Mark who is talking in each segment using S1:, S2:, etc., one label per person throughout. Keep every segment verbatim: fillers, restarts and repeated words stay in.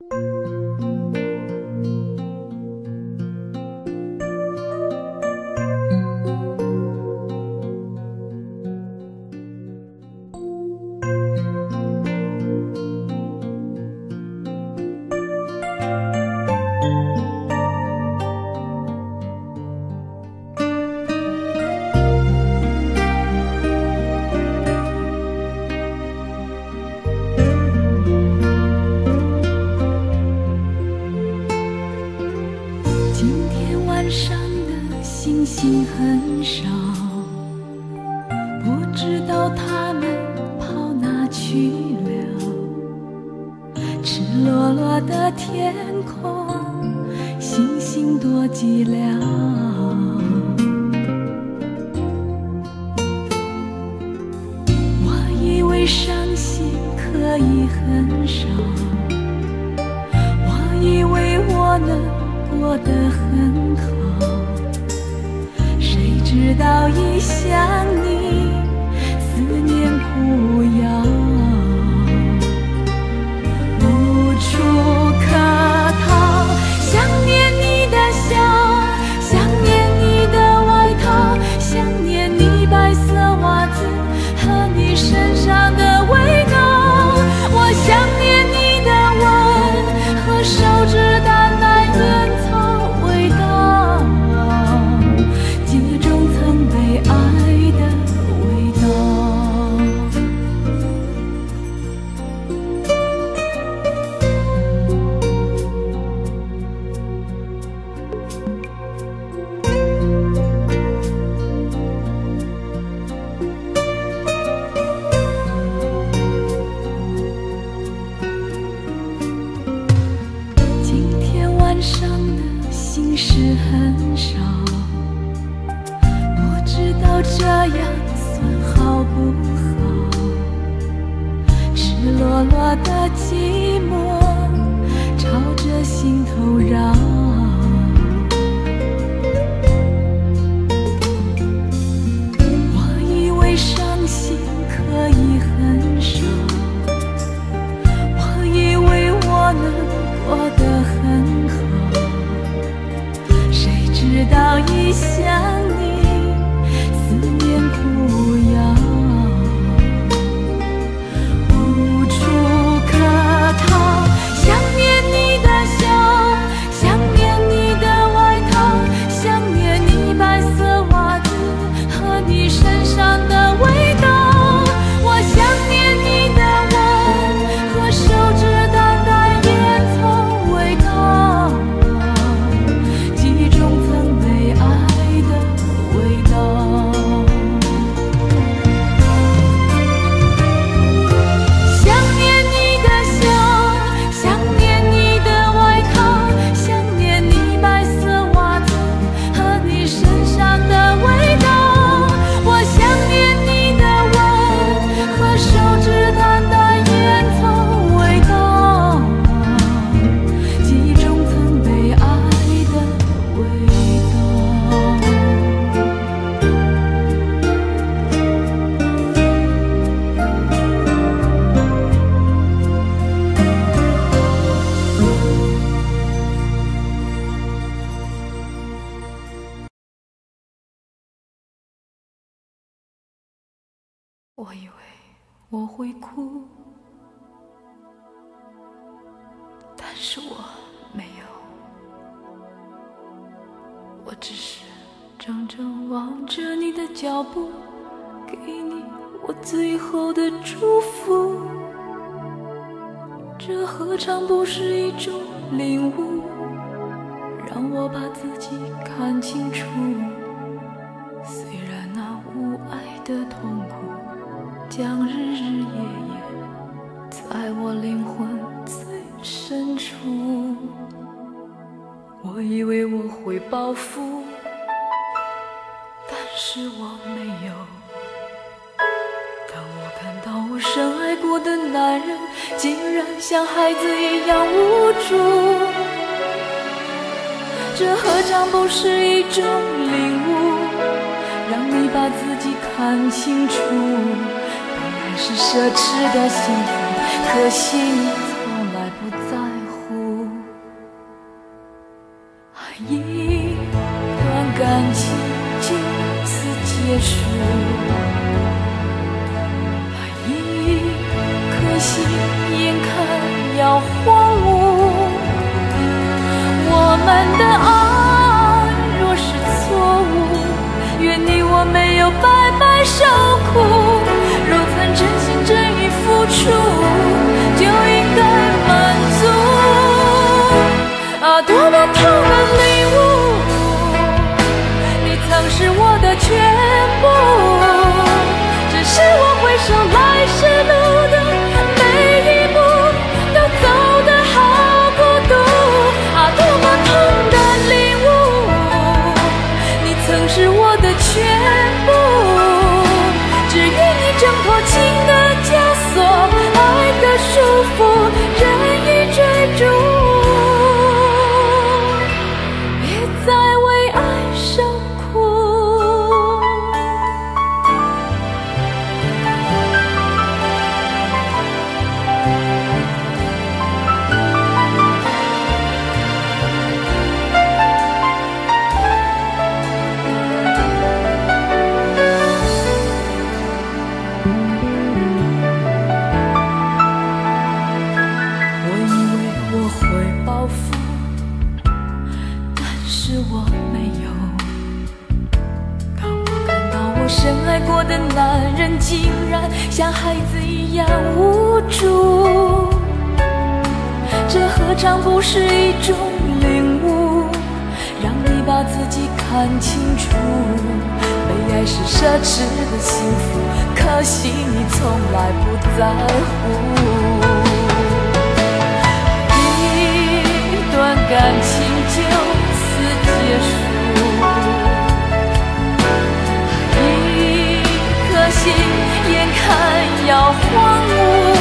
S1: 星星很少，不知道它们跑哪去了。赤裸裸的天空，星星多寂寥。我以为伤心可以很少，我以为我能过得很好。直到一想你，思念苦药，无处可逃。想念你的笑，想念你的外套，想念你白色袜子和你身上的味道。我想念你的吻和手指淡淡烟草味道。这样算好不好？赤裸裸的寂寞朝着心头绕。我以为伤心可以很少，我以为我能过得很好。谁知道一想你，思念苦药，无处可逃。想念你的笑，想念你的外套，想念你白色袜子和你身上的味道。我想念你的吻和手指淡淡烟草味道，记忆中曾被爱的味道。我以为我会哭，但是我没有，我只是怔怔望着你的脚步，给你我最后的祝福。这何尝不是一种领悟，让我把自己看清楚。虽然那无爱的痛苦将日日夜夜在我灵魂最深处，我以为我会报复，但是我没有。当我看到我深爱过的男人竟然像孩子一样无助，这何尝不是一种领悟，让你把自己看清楚。是奢侈的幸福，可惜你从来不在乎。 要荒芜。我们的爱若是错误，愿你我没有白白受苦。若曾真心真意付出，就应该满足。啊，多么痛的领悟，你曾是我的全部。只是我回首来时路的每一步，都走得好孤独。啊，多么痛的领悟，你曾是我的全部。只愿你挣脱情的枷锁，爱的束缚，任意追逐，别再为爱受苦。深爱过的男人竟然像孩子一样无助，这何尝不是一种领悟，让你把自己看清楚。被爱是奢侈的幸福，可惜你从来不在乎。一段感情就此结束，眼看要荒芜。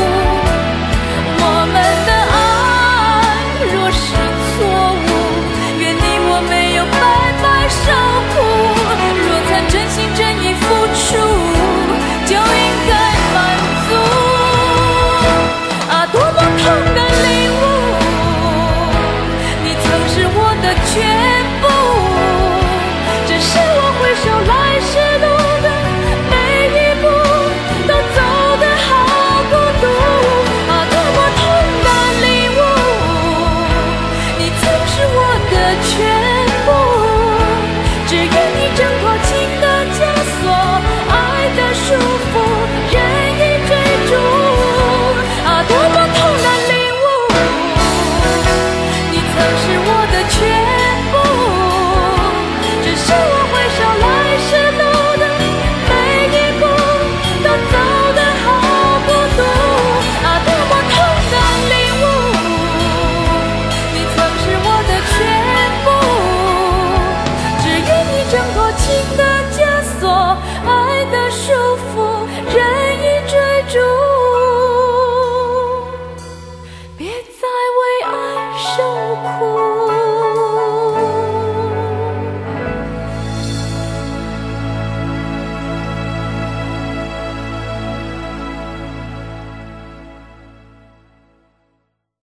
S1: 我们的爱若是错误，愿你我没有白白受苦。若曾真心真意付出，就应该满足。啊，多么痛的领悟，你曾是我的全部。只是我回首来时路的束缚，任意追逐。啊，多么痛的领悟，你曾是我的全部。只是我回首来时路的每一步，都走得好孤独。啊，多么痛的领悟，你曾是我的全部。只愿你挣脱情的